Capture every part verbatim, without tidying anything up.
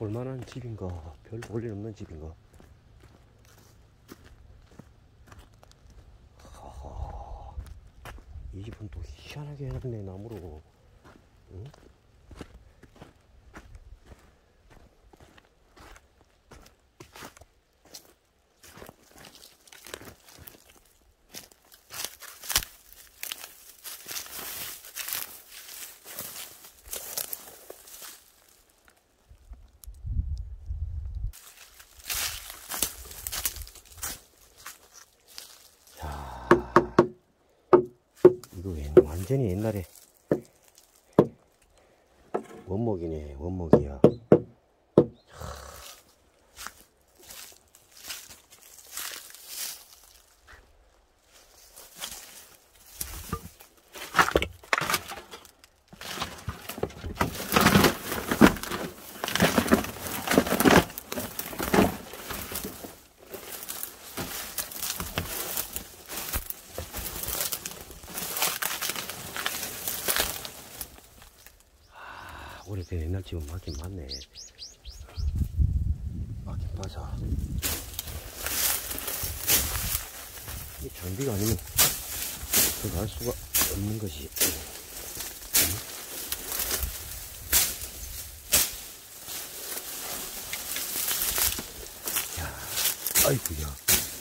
볼만한 집인가, 별 볼일 없는 집인가. 하하, 이 집은 또 희한하게 해놨네, 나무로. 응? 이거 완전히 옛날에 원목이네. 원목이야. 오래된 옛날 집은 맞긴 맞네. 맞긴 맞아. 이 장비가 아니면 들어갈 수가 없는 것이. 야, 아이쿠야.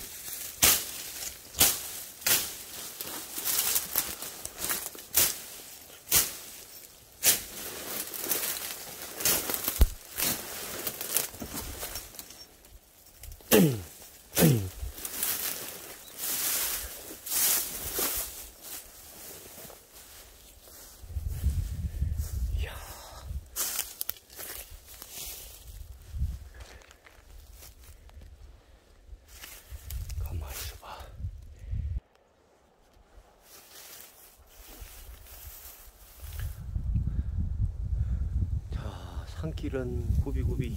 산길은 구비구비.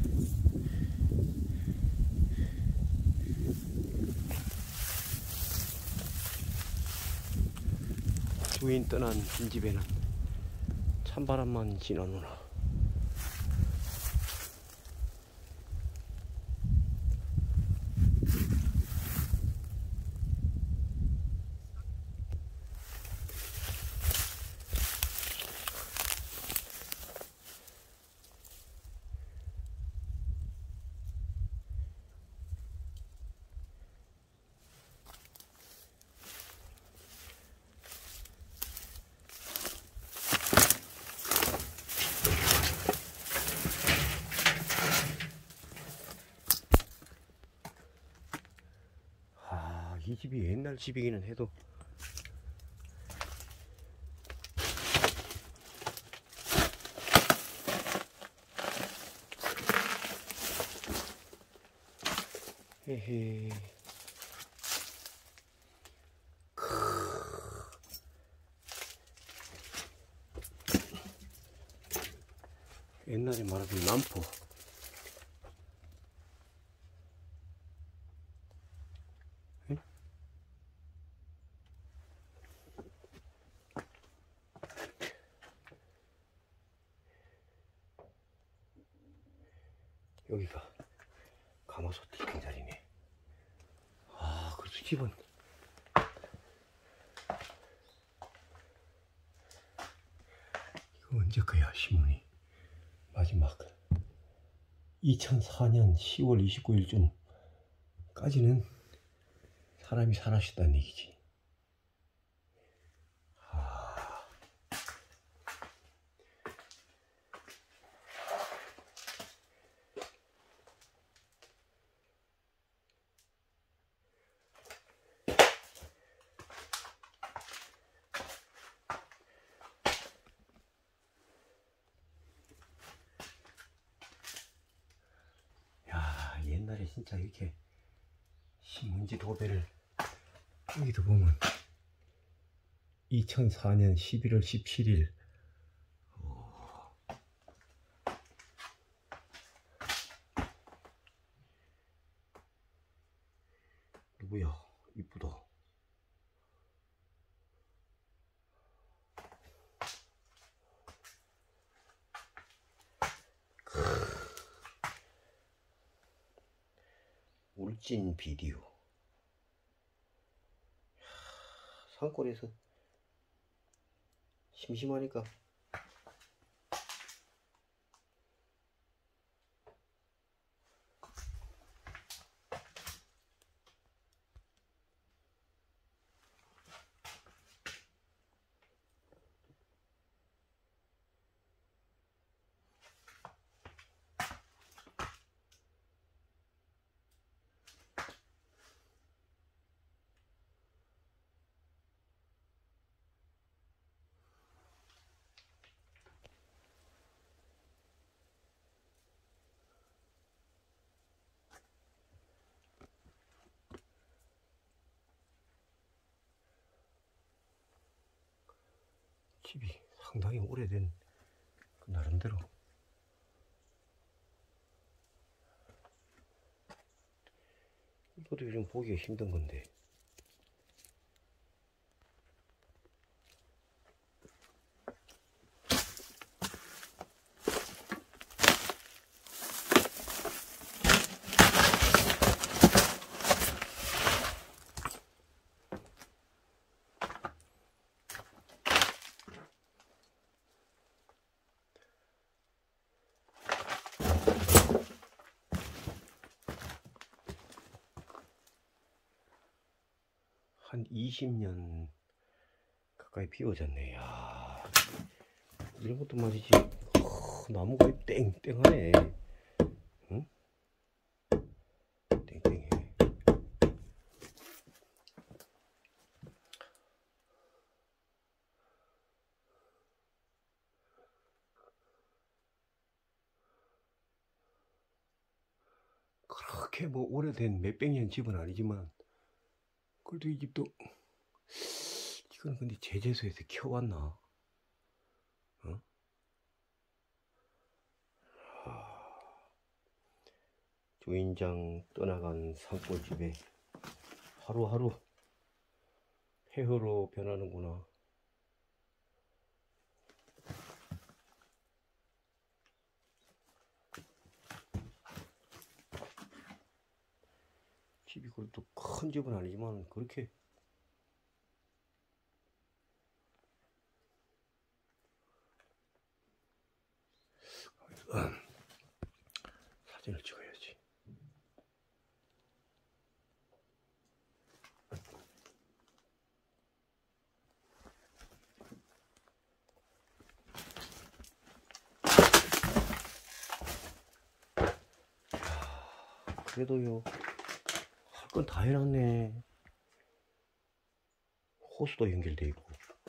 주인 떠난 빈집에는 찬바람만 지나노나. 이 집이 옛날 집이기는 해도 헤헤. 옛날에 말하던 남포. 응? 여기가 가마솥 있는 자리네. 아, 그래서 집은 이거 언제 거야? 신문이 마지막 이천사 년 시월 이십구일쯤까지는 사람이 살았었다는 얘기지. 옛날에 진짜 이렇게 신문지 도배를 여기도 보면 이천사 년 십일월 십칠일 누구야? 이쁘다. 울진 비디오. 산골에서 심심하니까 집이 상당히 오래된 그 나름대로 이것도 요즘 보기가 힘든 건데 한 이십 년 가까이 비워졌네. 야, 이런 것도 말이지. 어, 나무가 땡땡하네. 응? 땡땡해. 그렇게 뭐 오래된 몇백 년 집은 아니지만 그래도 이 집도 이거는 근데 제재소에서 키워왔나? 어? 하... 주인장 떠나간 산골집에 하루하루 폐허로 변하는구나. 집이 그래도 큰 집은 아니지만 그렇게 사진을 찍어야지. 그래도요 할 건 다 해놨네. 호수도 연결돼 있고.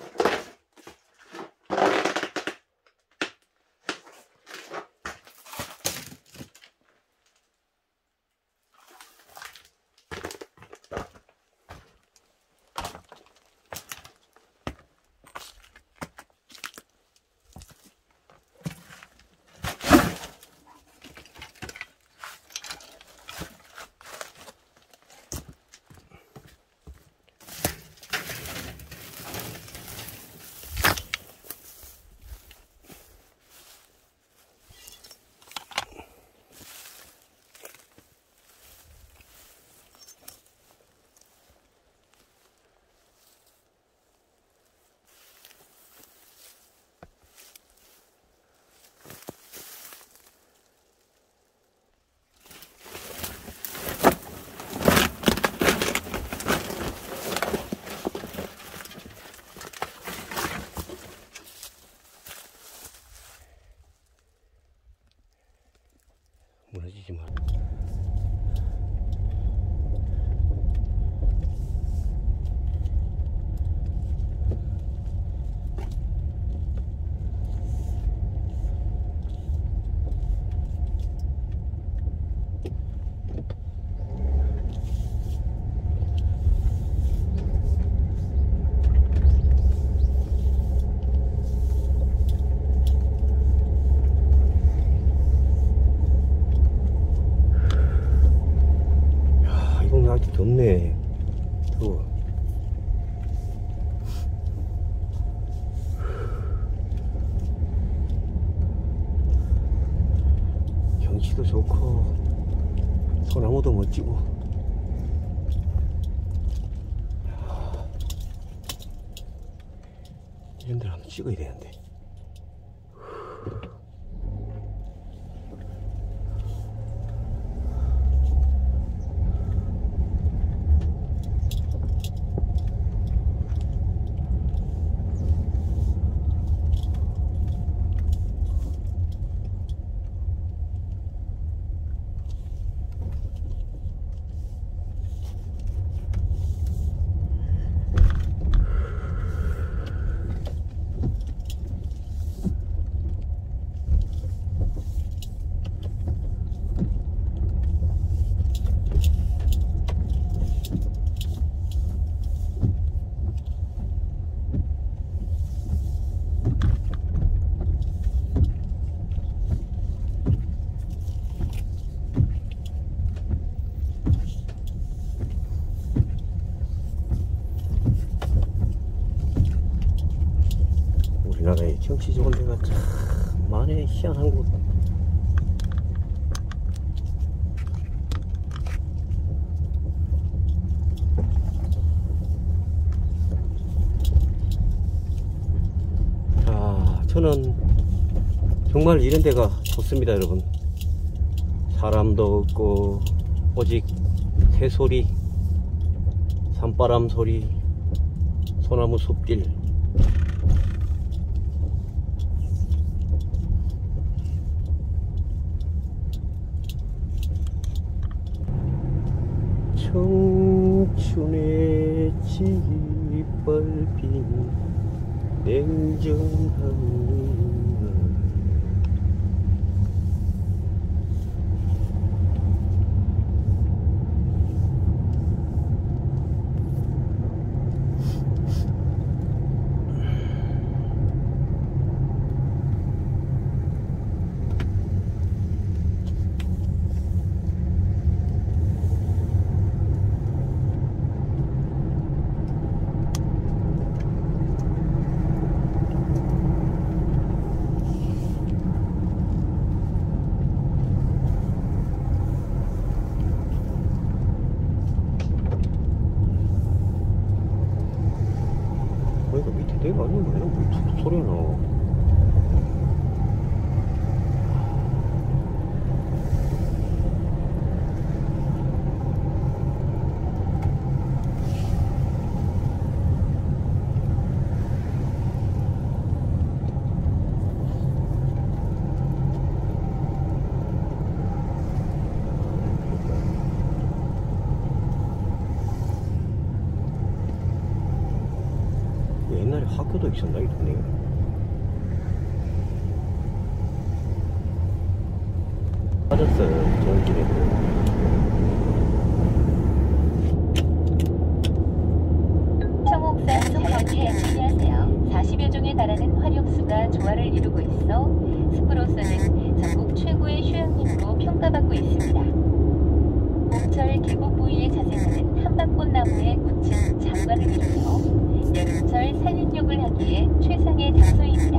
무너지지 마라. 아직 덥네. 더워. 경치도 좋고 소나무도 멋지고 이런 데를 한번 찍어야 되는데. 우리나라에 경치 좋은 데가 참 많네. 희한한 곳. 아, 저는 정말 이런 데가 좋습니다, 여러분. 사람도 없고 오직 새소리, 산바람 소리, 소나무 숲길. 청춘의 짓밟힌 냉정한 이거 밑에 내가 아닌 거야? 뭐 툭툭 소리가 나. 옛날에 학교도 있었나 이 동네에? 빠졌어요 좋은 길에. 청옥산 자연계 안녕하세요. 사십여 종에 달하는 화력수가 조화를 이루고 있어 숲으로서는 전국 최고의 휴양림으로 평가받고 있습니다. 봄철 계곡 부위에 자생하는 한박꽃나무의 꽃은 장관을 이루며 여름철 산림욕을 하기에 최상의 장소입니다.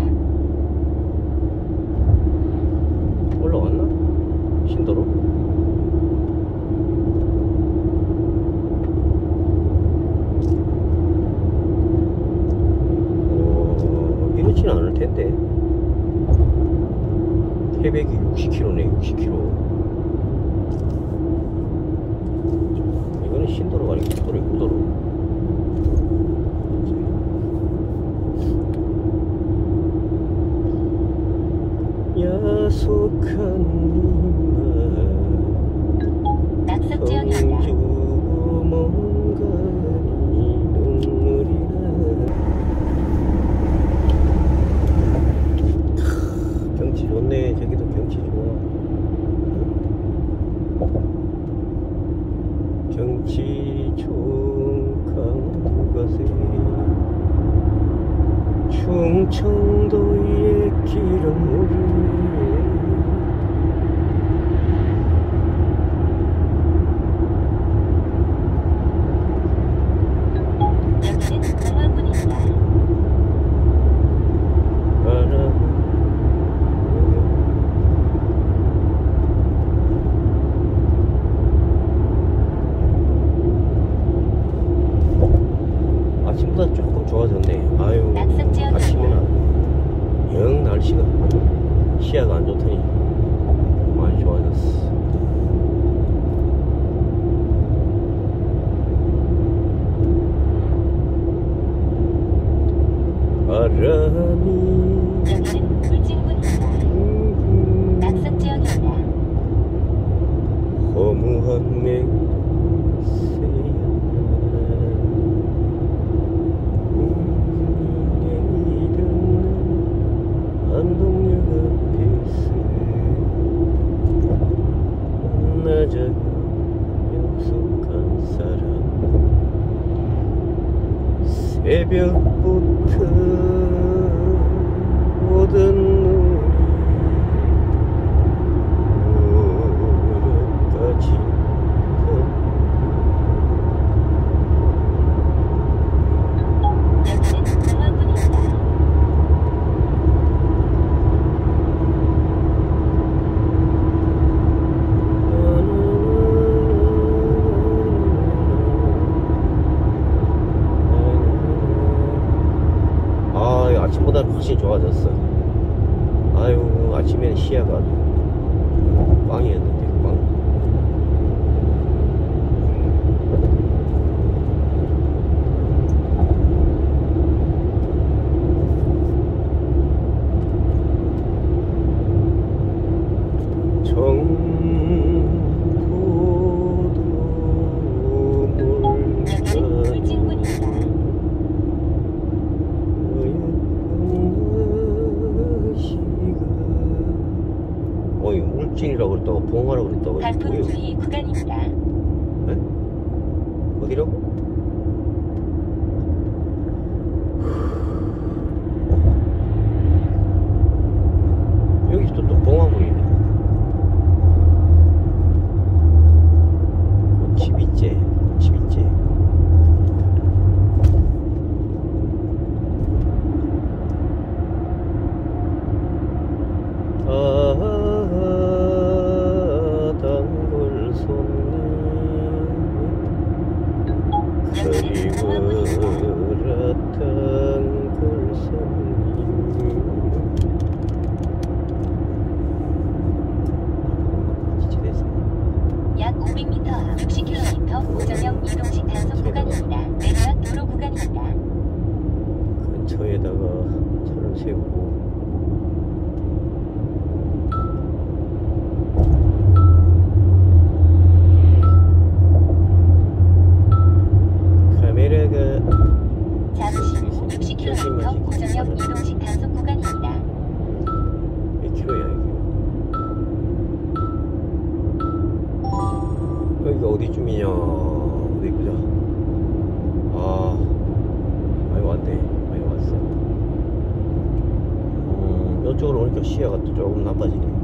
올라왔나? 신도로? 어, 이렇지는 않을 텐데. 태백이 육십 킬로미터네, 육십 킬로미터. 이거는 신도로가 아니고 국도로, 국도로. 야속한 니만 성주고 멍가니 눈물이 나. 경치 좋네. 저기도 경치 좋아. 경치 좋은 강가세 충청도의 길을 아침보다 조금 좋아졌네. 아유, 아침에 시야가 안 좋더니 많이 좋아졌어. 바람이 여기는 울진군입니다. 낙석지역입니다. 허무한 맹세였나 운명이 닿는 안동역 앞에서 만나자고 약속한 사람 새벽부터 오던 눈이 무릎까지 여기는 중앙군입니다. 아, 아침보다 훨씬 좋아졌어. 아유, 아침에는 시야가 아주 꽝이었는데, 꽝. 여기는 울진군입니다. 어이, 울진이라고 그랬다고 봉화라고 그랬다고. 단풍 뭐예요? 주의 구간입니다. 네? 어디라고? 여기 또, 또 봉화구이네. 꽃집이째, 꽃집이째. 아, 단골 손님 여기는 중앙군입니다. 그리워라 단골 손님 지치됐어. 약 오백 미터 앞 육십 킬로미터 우정형 이동식 단속 구간입니다. 내리막 도로 구간입니다. 근처에다가 차를 세우고 카메라가 잠시 후 육십 킬로미터 우정형 이동식 단속 구간입니다. 몇 킬로야 이게? 여기가 어디쯤이냐? 어디 보자. 아, 많이 왔네. 많이 왔어. 음, 이쪽으로 오니까 시야가 또 조금 나빠지네.